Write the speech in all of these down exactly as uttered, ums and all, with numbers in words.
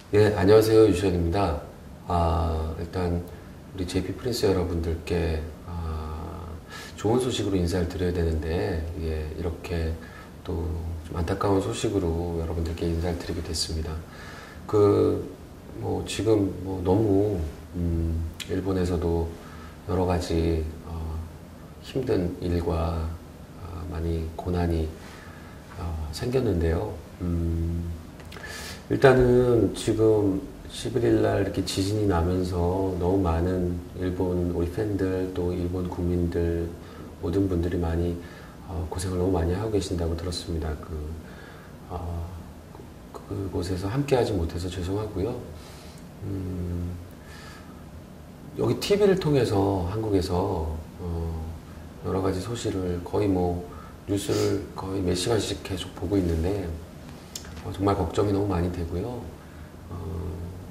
예, 안녕하세요. 유시현입니다. 아, 일단 우리 제이피 프린스 여러분들께 아, 좋은 소식으로 인사를 드려야 되는데 예, 이렇게 또 좀 안타까운 소식으로 여러분들께 인사를 드리게 됐습니다. 그 뭐 지금 뭐 너무 음, 일본에서도 여러 가지 어, 힘든 일과 어, 많이 고난이 어, 생겼는데요. 음, 일단은 지금 십일 일 날 이렇게 지진이 나면서 너무 많은 일본 우리 팬들 또 일본 국민들 모든 분들이 많이 어, 고생을 너무 많이 하고 계신다고 들었습니다. 그, 어, 그- 그곳에서 함께하지 못해서 죄송하고요. 음, 여기 티비를 통해서 한국에서 어, 여러 가지 소식을 거의 뭐 뉴스를 거의 몇 시간씩 계속 보고 있는데 어, 정말 걱정이 너무 많이 되고요. 어,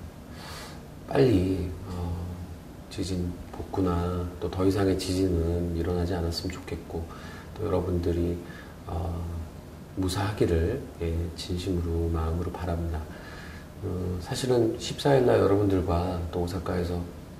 빨리 어, 지진 복구나 또 더 이상의 지진은 일어나지 않았으면 좋겠고 또 여러분들이 어, 무사하기를 예, 진심으로 마음으로 바랍니다. 어, 사실은 십사 일 날 여러분들과 또 오사카에서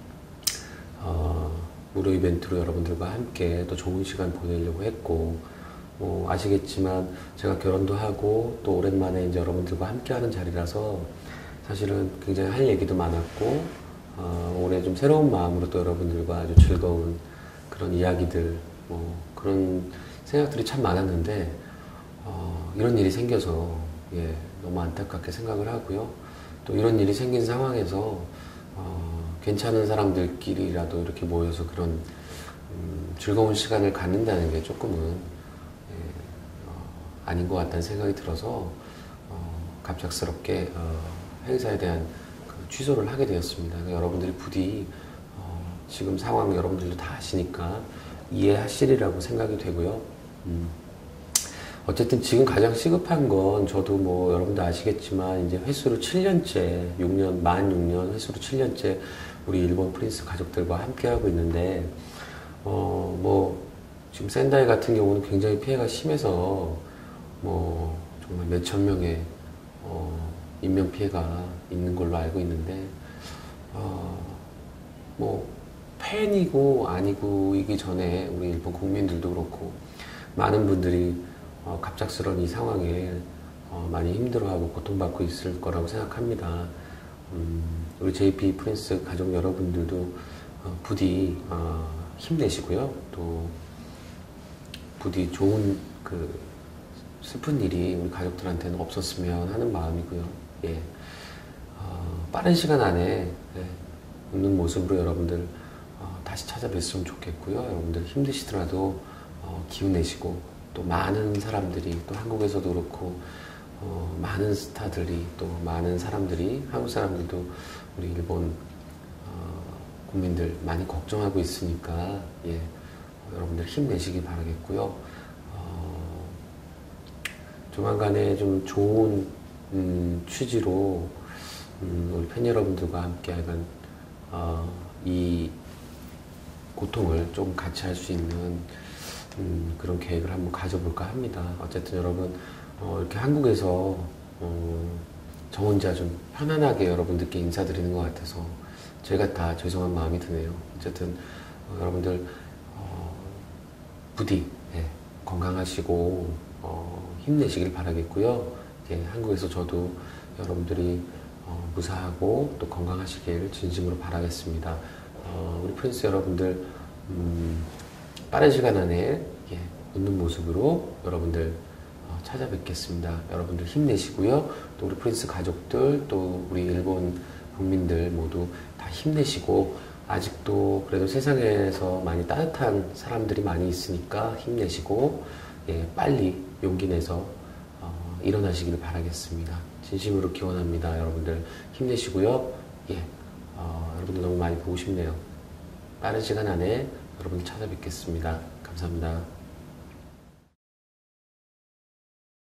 어, 무료 이벤트로 여러분들과 함께 또 좋은 시간 보내려고 했고, 뭐 아시겠지만 제가 결혼도 하고 또 오랜만에 이제 여러분들과 함께하는 자리라서 사실은 굉장히 할 얘기도 많았고, 어, 올해 좀 새로운 마음으로 또 여러분들과 아주 즐거운 그런 이야기들, 뭐 그런 생각들이 참 많았는데, 어, 이런 일이 생겨서 예, 너무 안타깝게 생각을 하고요. 또 이런 일이 생긴 상황에서 어, 괜찮은 사람들끼리라도 이렇게 모여서 그런 음, 즐거운 시간을 갖는다는 게 조금은 예, 어, 아닌 것 같다는 생각이 들어서 어, 갑작스럽게 어, 행사에 대한 그 취소를 하게 되었습니다. 그러니까 여러분들이 부디 어, 지금 상황 여러분들도 다 아시니까 이해하시리라고 생각이 되고요. 음, 어쨌든 지금 가장 시급한 건 저도 뭐 여러분도 아시겠지만 이제 횟수로 칠 년째, 육 년, 만 육 년 횟수로 칠 년째 우리 일본 프린스 가족들과 함께 하고 있는데, 어, 뭐, 지금 센다이 같은 경우는 굉장히 피해가 심해서 뭐 정말 몇천 명의 어, 인명 피해가 있는 걸로 알고 있는데, 어, 뭐 팬이고 아니고이기 전에 우리 일본 국민들도 그렇고 많은 분들이 어, 갑작스러운 이 상황에 어, 많이 힘들어하고 고통받고 있을 거라고 생각합니다. 음, 우리 제이피 프린스 가족 여러분들도 어, 부디 어, 힘내시고요. 또 부디 좋은 그 슬픈 일이 우리 가족들한테는 없었으면 하는 마음이고요. 예. 어, 빠른 시간 안에 예, 웃는 모습으로 여러분들 어, 다시 찾아뵀으면 좋겠고요. 여러분들 힘드시더라도 어, 기운 내시고 또 많은 사람들이 또 한국에서도 그렇고 어, 많은 스타들이 또 많은 사람들이 한국 사람들도 우리 일본 어, 국민들 많이 걱정하고 있으니까 예, 어, 여러분들 힘내시기 바라겠고요. 어, 조만간에 좀 좋은 음, 취지로 음, 우리 팬 여러분들과 함께 약간 어, 이 고통을 좀 같이 할 수 있는 음, 그런 계획을 한번 가져볼까 합니다. 어쨌든 여러분 어, 이렇게 한국에서 어, 저 혼자 좀 편안하게 여러분들께 인사드리는 것 같아서 제가 다 죄송한 마음이 드네요. 어쨌든 어, 여러분들 어, 부디 예, 건강하시고 어, 힘내시길 바라겠고요. 예, 한국에서 저도 여러분들이 어, 무사하고 또 건강하시길 진심으로 바라겠습니다. 어, 우리 프린스 여러분들 음, 빠른 시간 안에 예, 웃는 모습으로 여러분들 어, 찾아뵙겠습니다. 여러분들 힘내시고요. 또 우리 프린스 가족들, 또 우리 일본 국민들 모두 다 힘내시고 아직도 그래도 세상에서 많이 따뜻한 사람들이 많이 있으니까 힘내시고 예, 빨리 용기 내서 어, 일어나시기를 바라겠습니다. 진심으로 기원합니다. 여러분들 힘내시고요. 예, 어, 여러분들 너무 많이 보고 싶네요. 빠른 시간 안에 여러분 찾아뵙겠습니다. 감사합니다.